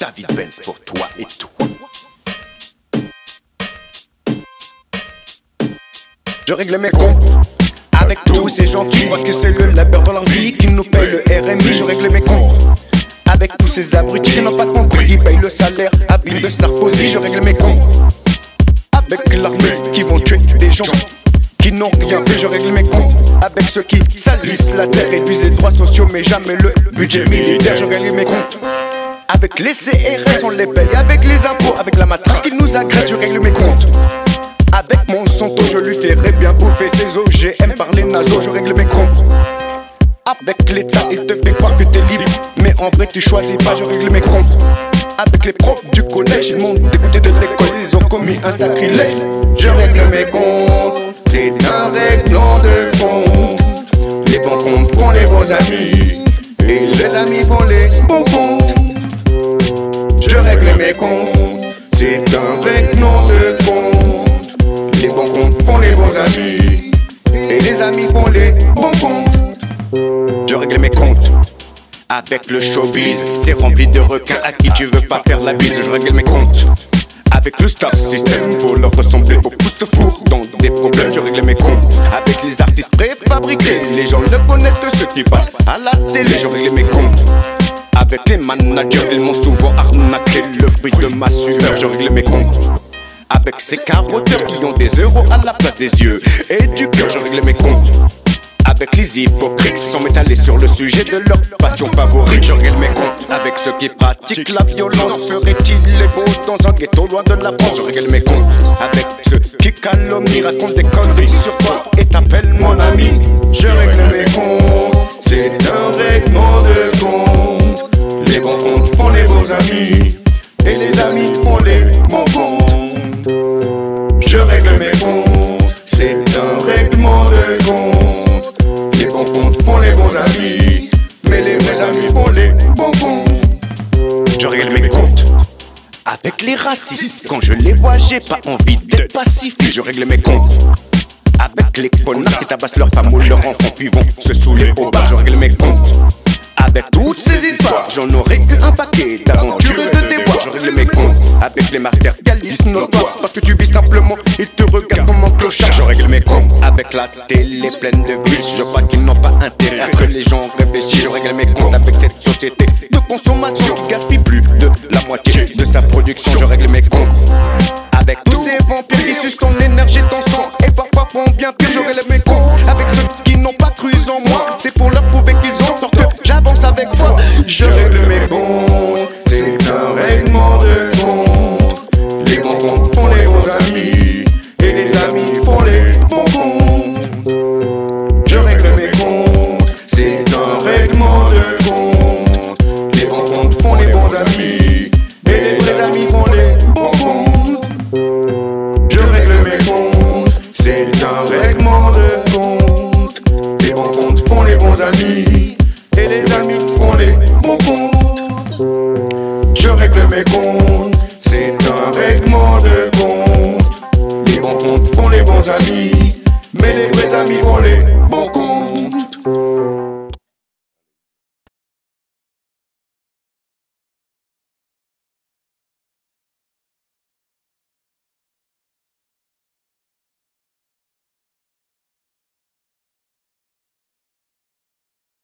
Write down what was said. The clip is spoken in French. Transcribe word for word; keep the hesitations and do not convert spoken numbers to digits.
David Benz pour toi et toi. Je règle mes comptes avec tous ces gens qui croient que c'est le labeur dans leur vie qui nous paye le R M I. Je règle mes comptes avec tous ces abrutis qui n'ont pas compris, qui payent le salaire à Bill de Sarkozy. Je règle mes comptes avec l'armée qui vont tuer des gens qui n'ont rien fait. Je règle mes comptes avec ceux qui salissent la terre, réduisent les droits sociaux mais jamais le budget militaire. Je règle mes comptes avec les C R S, on les paye avec les impôts, avec la matraque qui nous agresse. Je règle mes comptes avec Monsanto, je lui ferai bien bouffer ses O G M par les naseaux. Je règle mes comptes avec l'État, il te fait croire que t'es libre, mais en vrai tu choisis pas. Je règle mes comptes avec les profs du collège, ils m'ont dégoûté de l'école, ils ont commis un sacrilège. Je règle mes comptes, c'est un règlement de compte. Les bons comptes font les bons amis, et les amis font les bons comptes. Je règle mes comptes, c'est un règlement de compte. Les bons comptes font les bons amis, et les amis font les bons comptes. Je règle mes comptes avec le showbiz, c'est rempli de requins à qui tu veux pas faire la bise. Je règle mes comptes avec le star system pour leur ressembler au pouce de four dans des problèmes. Je règle mes comptes avec les artistes préfabriqués, les gens ne connaissent que ceux qui passent à la télé. Je règle mes comptes avec les managers, ils m'ont souvent arnaqué le fruit de ma sueur. Je règle mes comptes avec ces carotteurs qui ont des euros à la place des yeux et du cœur. Je règle mes comptes avec les hypocrites sans m'étaler sur le sujet de leur passion favorite. Je règle mes comptes avec ceux qui pratiquent la violence. Ferait-il les beaux dans un ghetto loin de la France? Je règle mes comptes avec ceux qui calomnient, racontent des conneries sur toi et t'appellent mon ami. Je règle mes comptes, c'est un règlement de compte. Les bons comptes font les bons amis, et les amis font les bons comptes. Je règle mes comptes, c'est un règlement de compte. Les bons comptes font les bons amis, mais les vrais amis font les bons comptes. Je règle mes comptes avec les racistes, quand je les vois j'ai pas envie d'être pacifiste. Je règle mes comptes avec les connards qui tabassent leurs femmes ou leurs enfants puis vont se saouler au bar. Je règle mes comptes avec toutes ces histoires, j'en aurais eu un paquet d'aventures et de déboires. Je règle mes comptes avec les matérialistes notoires, parce que tu vis simplement, ils te regardent comme un clochard. Je règle mes comptes avec la télé pleine de vices, je crois qu'ils n'ont pas intérêt à ce que les gens réfléchissent. Je règle mes comptes avec cette société de consommation qui gaspille plus de la moitié de sa production. Je règle mes comptes avec tous ces vampires qui sucent ton énergie, ton sang et parfois font bien pire. Je règle mes comptes avec ceux qui n'ont pas cru en moi, c'est pour leur prouver qu'ils ont tort que j'avance avec foi. Je règle mes comptes, c'est un règlement de compte. Les bons comptes font les bons amis, et les amis font les bons comptes. Je règle mes comptes, c'est un règlement de compte. Les bons comptes font les bons amis, et les vrais amis font les bons comptes. Je règle mes comptes, c'est un règlement de compte. Les bons comptes font les bons amis, et les amis font les bons comptes. Je règle mes comptes, c'est un règlement de compte. Les bons comptes font les bons amis,